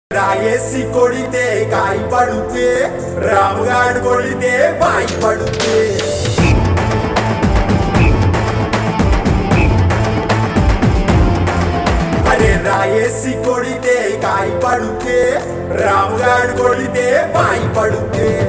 రాయేసి కొడితే కాయ పడుతే రాముగాడు కొడితే బాయి పడుతే అరే రాయేసి కొడితే కాయ పడుతే రాముగాడు కొడితే బాయి పడుతే